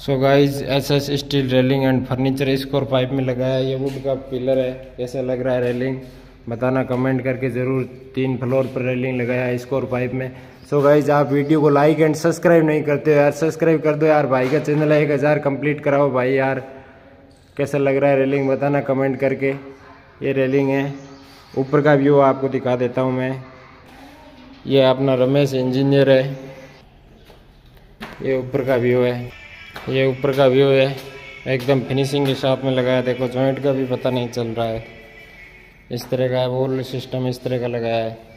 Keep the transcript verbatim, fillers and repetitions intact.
So guys S S steel railing and furniture square pipe में लगाया। ये would का पिलर है, कैसा लग रहा है रेलिंग बताना कमेंट करके ज़रूर। तीन फ्लोर पर रेलिंग लगाया है स्कोर पाइप में। सो गाइज आप वीडियो को लाइक एंड सब्सक्राइब नहीं करते हो यार, सब्सक्राइब कर दो यार। भाई का चैनल है, एक हज़ार कंप्लीट कराओ भाई यार। कैसा लग रहा है रेलिंग बताना कमेंट करके। ये रेलिंग है, ऊपर का व्यू आपको दिखा देता हूँ मैं। ये अपना रमेश इंजीनियर है, ये ऊपर का व्यू है। ये ऊपर का व्यू है, एकदम फिनिशिंग के साथ में लगाया। देखो जॉइंट का भी पता नहीं चल रहा है। इस तरह का है, वॉल सिस्टम इस तरह का लगाया है।